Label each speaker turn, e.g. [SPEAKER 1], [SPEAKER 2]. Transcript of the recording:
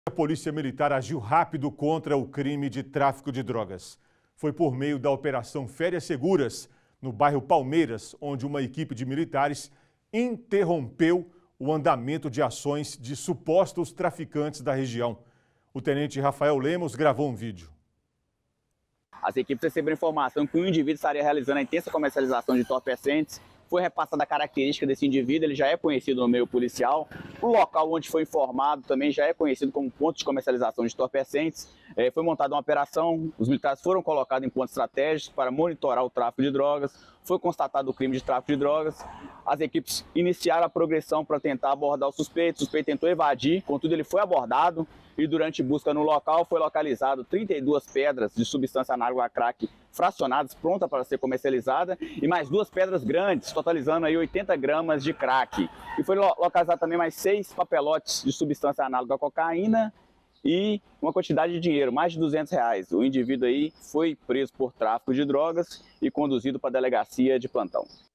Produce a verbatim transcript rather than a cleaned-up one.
[SPEAKER 1] A Polícia Militar agiu rápido contra o crime de tráfico de drogas. Foi por meio da Operação Férias Seguras, no bairro Palmeiras, onde uma equipe de militares interrompeu o andamento de ações de supostos traficantes da região. O tenente Rafael Lemos gravou um vídeo.
[SPEAKER 2] As equipes receberam informação que um indivíduo estaria realizando a intensa comercialização de entorpecentes. Foi repassada a característica desse indivíduo, ele já é conhecido no meio policial. O local onde foi informado também já é conhecido como ponto de comercialização de entorpecentes. É, foi montada uma operação, os militares foram colocados em pontos estratégicos para monitorar o tráfico de drogas. Foi constatado o crime de tráfico de drogas. As equipes iniciaram a progressão para tentar abordar o suspeito. O suspeito tentou evadir, contudo ele foi abordado e durante busca no local foi localizado trinta e duas pedras de substância análoga a crack fracionadas, pronta para ser comercializada, e mais duas pedras grandes, totalizando aí oitenta gramas de crack. E foi localizado também mais seis papelotes de substância análoga à cocaína e uma quantidade de dinheiro, mais de duzentos reais. O indivíduo aí foi preso por tráfico de drogas e conduzido para a delegacia de plantão.